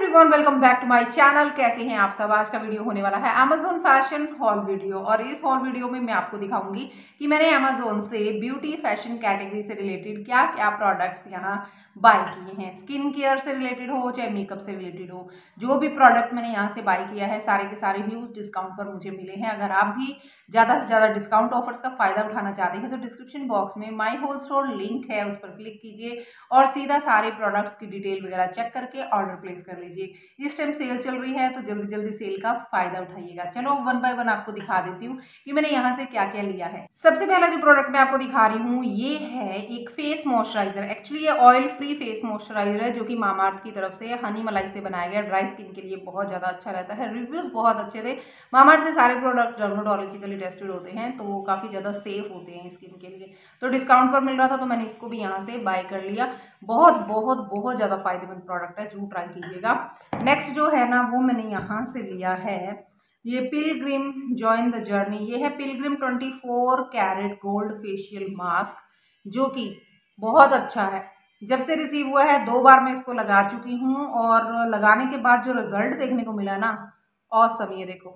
Everyone, welcome back to my channel. कैसे हैं आप सब। आज का वीडियो होने वाला है अमेजोन फैशन हॉल वीडियो और इस हॉल वीडियो में मैं आपको दिखाऊंगी कि मैंने अमेजोन से ब्यूटी फैशन कैटेगरी से रिलेटेड क्या क्या प्रोडक्ट्स यहाँ बाय किए हैं। स्किन केयर से रिलेटेड हो चाहे मेकअप से रिलेटेड हो, जो भी प्रोडक्ट मैंने यहाँ से बाय किया है सारे के सारे ह्यूज डिस्काउंट पर मुझे मिले हैं। अगर आप भी ज़्यादा से ज़्यादा डिस्काउंट ऑफर्स का फायदा उठाना चाहते हैं तो डिस्क्रिप्शन बॉक्स में माई होल स्टोर लिंक है, उस पर क्लिक कीजिए और सीधा सारे प्रोडक्ट्स की डिटेल वगैरह चेक करके ऑर्डर प्लेस कर लीजिए। इस टाइम सेल चल रही है तो जल्दी जल्दी सेल का फायदा उठाइएगा। चलो वन बाय वन आपको दिखा देती हूँ कि मैंने यहाँ से क्या क्या लिया है। सबसे पहला जो प्रोडक्ट मैं आपको दिखा रही हूँ ये है एक फेस मॉइस्चराइजर। एक्चुअली ये ऑयल फ्री फेस मॉइस्चराइजर है जो कि मामाअर्थ की तरफ से हनी मलाई से बनाया गया। ड्राई स्किन के लिए बहुत ज़्यादा अच्छा रहता है। रिव्यूज़ बहुत अच्छे थे। मामाअर्थ के सारे प्रोडक्ट डर्मेटोलॉजिकली टेस्टेड होते हैं तो काफ़ी ज़्यादा सेफ होते हैं स्किन के लिए। तो डिस्काउंट पर मिल रहा था तो मैंने इसको भी यहाँ से बाय कर लिया। बहुत बहुत बहुत ज़्यादा फायदेमंद प्रोडक्ट है, जरूर ट्राई कीजिएगा। नेक्स्ट जो है ना वो मैंने यहाँ से लिया है ये पिलग्रिम जॉइन द जर्नी। ये है Pilgrim 24 carat gold facial mask जो कि बहुत अच्छा है। जब से रिसीव हुआ है 2 बार मैं इसको लगा चुकी हूँ और लगाने के बाद जो रिजल्ट देखने को मिला ना, ऑसम। ये देखो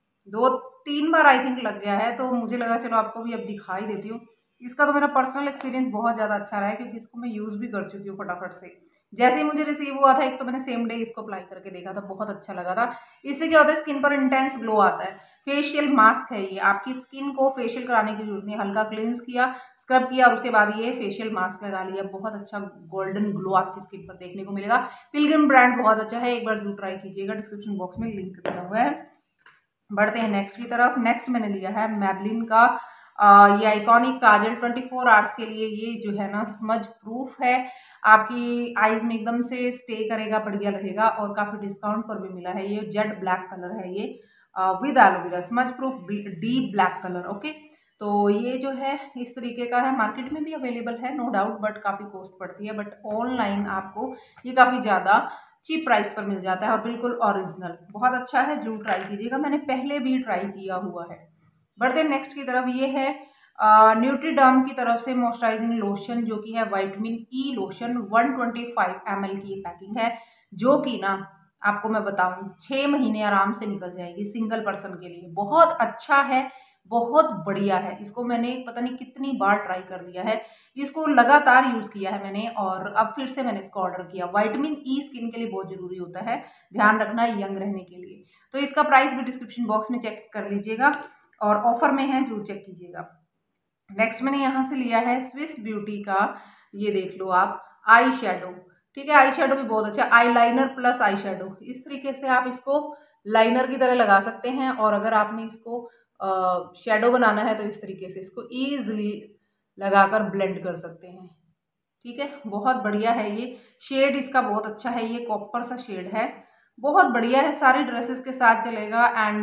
2-3 बार आई थिंक लग गया है तो मुझे लगा चलो आपको भी अब दिखाई देती हूँ। इसका तो मेरा पर्सनल एक्सपीरियंस बहुत ज़्यादा अच्छा रहा है क्योंकि इसको मैं यूज़ भी कर चुकी हूँ फटाफट से। जैसे ही मुझे रिसीव हुआ था एक तो मैंने सेम डे इसको अप्लाई करके देखा था, बहुत अच्छा लगा था। इससे क्या होता है स्किन पर इंटेंस ग्लो आता है। फेशियल मास्क है ये, आपकी स्किन को फेशियल कराने की जरूरत नहीं। हल्का क्लींस किया, स्क्रब किया और उसके बाद ये फेशियल मास्क लगा लिया। बहुत अच्छा गोल्डन ग्लो आपकी स्किन पर देखने को मिलेगा। पिलग्रिम ब्रांड बहुत अच्छा है, एक बार जरूर ट्राई कीजिएगा। डिस्क्रिप्शन बॉक्स में लिंक दिया हुआ है। बढ़ते हैं नेक्स्ट की तरफ। नेक्स्ट मैंने लिया है मैबलिन का ये आइकॉनिक काजल 24 आवर्स के लिए। ये जो है ना स्मज प्रूफ है, आपकी आईज में एकदम से स्टे करेगा, बढ़िया रहेगा और काफ़ी डिस्काउंट पर भी मिला है। ये जेड ब्लैक कलर है ये with aloe vera, smudge proof deep black colour. Okay, तो ये जो है इस तरीके का है। मार्केट में भी अवेलेबल है नो डाउट, बट काफ़ी कॉस्ट पड़ती है। बट ऑनलाइन आपको ये काफ़ी ज़्यादा चीप प्राइस पर मिल जाता है और बिल्कुल ओरिजिनल, बहुत अच्छा है, जरूर ट्राई कीजिएगा। मैंने पहले भी ट्राई किया हुआ है। बढ़ते नेक्स्ट की तरफ। ये है न्यूट्रीडर्म की तरफ से मॉइस्चराइजिंग लोशन जो कि है विटामिन ई लोशन। 125 ml की ये पैकिंग है जो कि ना आपको मैं बताऊं 6 महीने आराम से निकल जाएगी सिंगल पर्सन के लिए। बहुत अच्छा है, बहुत बढ़िया है। इसको मैंने पता नहीं कितनी बार ट्राई कर लिया है, इसको लगातार यूज़ किया है मैंने और अब फिर से मैंने इसको ऑर्डर किया। विटामिन ई स्किन के लिए बहुत ज़रूरी होता है, ध्यान रखना यंग रहने के लिए। तो इसका प्राइस भी डिस्क्रिप्शन बॉक्स में चेक कर लीजिएगा और ऑफर में है, जरूर चेक कीजिएगा। नेक्स्ट मैंने यहाँ से लिया है स्विस ब्यूटी का, ये देख लो आप, आई शेडो। ठीक है, आई शेडो भी बहुत अच्छा, eyeliner plus eye shadow. इस तरीके से आप इसको लाइनर की तरह लगा सकते हैं और अगर आपने इसको शेडो बनाना है तो इस तरीके से इसको ईजिली लगाकर ब्लेंड कर सकते हैं। ठीक है, बहुत बढ़िया है। ये शेड इसका बहुत अच्छा है, ये कॉपर सा शेड है, बहुत बढ़िया है। सारी ड्रेसेस के साथ चलेगा एंड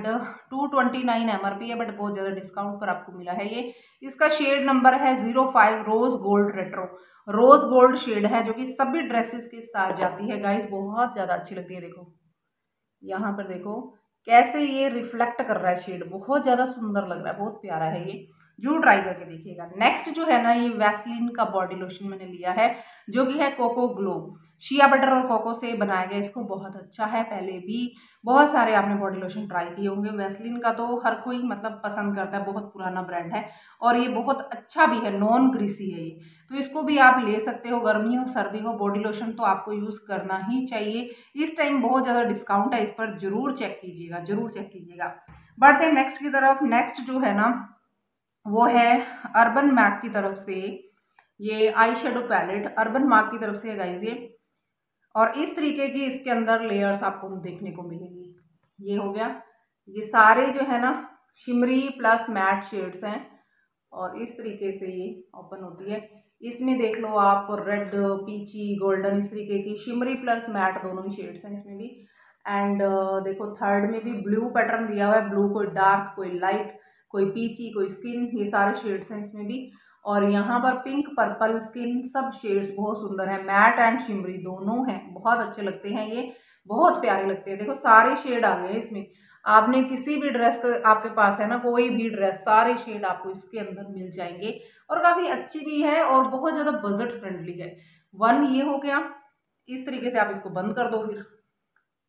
229 MRP है बट बहुत ज़्यादा डिस्काउंट पर आपको मिला है ये। इसका शेड नंबर है 05 rose gold retro. Rose gold shade है जो कि सभी ड्रेसेस के साथ जाती है गाइस, बहुत ज़्यादा अच्छी लगती है। देखो यहाँ पर देखो कैसे ये रिफ्लेक्ट कर रहा है शेड, बहुत ज़्यादा सुंदर लग रहा है, बहुत प्यारा है ये, जरूर ट्राई करके देखिएगा। नेक्स्ट जो है ना ये वैसलीन का बॉडी लोशन मैंने लिया है जो कि है कोको ग्लो। शिया बटर और कोको से बनाया गया, इसको बहुत अच्छा है। पहले भी बहुत सारे आपने बॉडी लोशन ट्राई किए होंगे। वैसलीन का तो हर कोई मतलब पसंद करता है, बहुत पुराना ब्रांड है और ये बहुत अच्छा भी है, नॉन ग्रीसी है ये, तो इसको भी आप ले सकते हो। गर्मी हो सर्दी हो, बॉडी लोशन तो आपको यूज़ करना ही चाहिए। इस टाइम बहुत ज़्यादा डिस्काउंट है इस पर, जरूर चेक कीजिएगा, जरूर चेक कीजिएगा। बढ़ते हैं नेक्स्ट की तरफ। नेक्स्ट जो है ना वो है अर्बन मैक की तरफ से ये eye shadow palette, Urban Mac की तरफ से है गाइज ये, और इस तरीके की इसके अंदर लेयर्स आपको देखने को मिलेंगी। ये हो गया, ये सारे जो है ना शिमरी प्लस मैट शेड्स हैं और इस तरीके से ये ओपन होती है। इसमें देख लो आप रेड, पीची, गोल्डन, इस तरीके की शिमरी प्लस मैट दोनों ही शेड्स हैं इसमें भी। एंड देखो थर्ड में भी ब्लू पैटर्न दिया हुआ है, ब्लू कोई डार्क कोई लाइट कोई पीची कोई स्किन, ये सारे शेड्स हैं इसमें भी। और यहाँ पर पिंक पर्पल स्किन, सब शेड्स बहुत सुंदर है, मैट एंड शिमरी दोनों हैं, बहुत अच्छे लगते हैं ये, बहुत प्यारे लगते हैं। देखो सारे शेड आ गए हैं इसमें, आपने किसी भी ड्रेस का आपके पास है ना कोई भी ड्रेस, सारे शेड आपको इसके अंदर मिल जाएंगे और काफ़ी अच्छी भी है और बहुत ज़्यादा बजट फ्रेंडली है। वन ये हो गया, इस तरीके से आप इसको बंद कर दो फिर।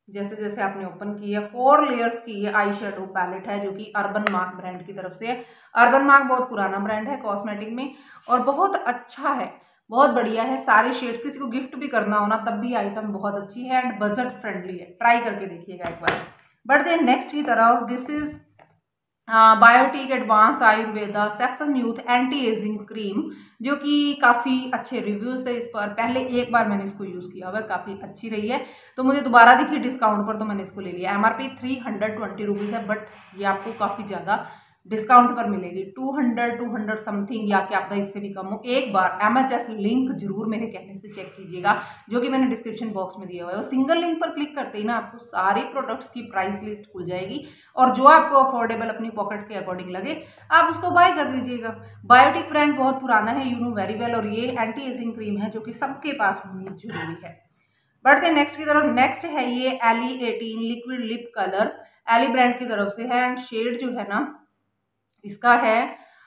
जैसे जैसे आपने ओपन की है 4 लेयर्स की ये आई शेडो पैलेट है जो कि अर्बन मार्क ब्रांड की तरफ से है। अर्बन मार्क बहुत पुराना ब्रांड है कॉस्मेटिक में और बहुत अच्छा है, बहुत बढ़िया है। सारे शेड्स किसी को गिफ्ट भी करना हो ना तब भी आइटम बहुत अच्छी है एंड बजट फ्रेंडली है, ट्राई करके देखिएगा एक बार। बढ़ते हैं नेक्स्ट की तरफ। This is Biotique advanced Ayurveda saffron youth anti ageing cream, जो कि काफ़ी अच्छे रिव्यूज़ थे इस पर। पहले एक बार मैंने इसको यूज़ किया हुआ, काफ़ी अच्छी रही है, तो मुझे दोबारा दिखी डिस्काउंट पर तो मैंने इसको ले लिया। MRP 320 रुपीज़ है, बट ये आपको काफ़ी ज़्यादा डिस्काउंट पर मिलेगी 200 समथिंग, या क्या पता इससे भी कम हो। एक बार MHS लिंक जरूर मेरे कहने से चेक कीजिएगा, जो कि मैंने डिस्क्रिप्शन बॉक्स में दिया हुआ है। और सिंगल लिंक पर क्लिक करते ही ना आपको सारे प्रोडक्ट्स की प्राइस लिस्ट खुल जाएगी और जो आपको अफोर्डेबल अपनी पॉकेट के अकॉर्डिंग लगे आप उसको बाय कर लीजिएगा। बायोटिक ब्रांड बहुत पुराना है, यू नो वेरी वेल, और ये एंटी एजिंग क्रीम है जो कि सबके पास होनी जरूरी है। बढ़ते हैं नेक्स्ट की तरफ। नेक्स्ट है ये Elle 18 liquid lip colour, Elle brand की तरफ से है एंड शेड जो है ना इसका है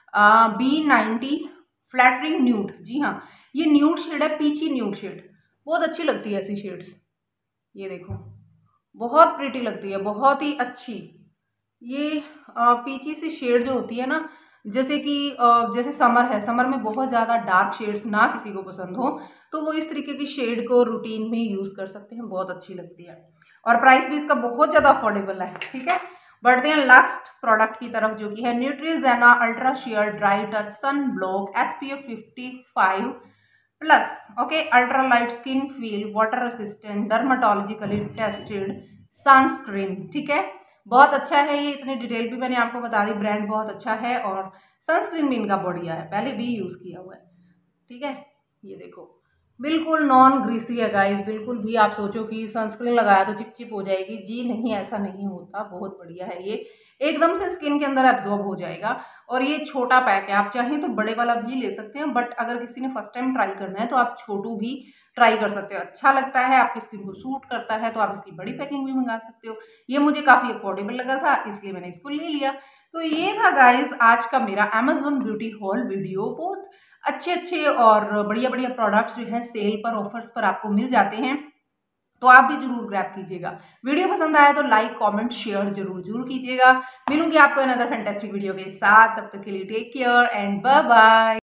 B90 फ्लैटरिंग न्यूड। जी हाँ, ये न्यूड शेड है, पीची न्यूड शेड, बहुत अच्छी लगती है ऐसी शेड्स। ये देखो बहुत प्रिटी लगती है, बहुत ही अच्छी। ये पीची सी शेड जो होती है ना, जैसे कि जैसे समर है, समर में बहुत ज़्यादा डार्क शेड्स ना किसी को पसंद हो तो वो इस तरीके की शेड को रूटीन में यूज़ कर सकते हैं, बहुत अच्छी लगती है और प्राइस भी इसका बहुत ज़्यादा अफोर्डेबल है। ठीक है, बढ़ते हैं लास्ट प्रोडक्ट की तरफ जो कि है Neutrogena ultra sheer dry touch sun block SPF 55 plus, okay, ultra light skin feel water resistant dermatologically tested sunscreen. ठीक है, बहुत अच्छा है ये, इतनी डिटेल भी मैंने आपको बता दी। ब्रांड बहुत अच्छा है और सनस्क्रीन भी इनका बढ़िया है, पहले भी यूज़ किया हुआ है। ठीक है, ये देखो बिल्कुल नॉन ग्रीसी है गाइस, बिल्कुल भी आप सोचो कि सनस्क्रीन लगाया तो चिपचिप हो जाएगी, जी नहीं, ऐसा नहीं होता। बहुत बढ़िया है ये, एकदम से स्किन के अंदर एब्जॉर्ब हो जाएगा। और ये छोटा पैक है, आप चाहें तो बड़े वाला भी ले सकते हैं, बट अगर किसी ने फर्स्ट टाइम ट्राई करना है तो आप छोटू भी ट्राई कर सकते हो। अच्छा लगता है, आपकी स्किन को सूट करता है तो आप इसकी बड़ी पैकिंग भी मंगा सकते हो। ये मुझे काफ़ी अफोर्डेबल लगा था इसलिए मैंने इसको ले लिया। तो ये था गाइज आज का मेरा अमेजोन ब्यूटी हॉल वीडियो। बहुत अच्छे अच्छे और बढ़िया बढ़िया प्रोडक्ट्स जो हैं सेल पर, ऑफर्स पर आपको मिल जाते हैं, तो आप भी जरूर ग्रैब कीजिएगा। वीडियो पसंद आया तो लाइक कमेंट शेयर जरूर जरूर कीजिएगा। मिलूंगी आपको अनदर फैंटास्टिक वीडियो के साथ, तब तक के लिए take care and bye bye.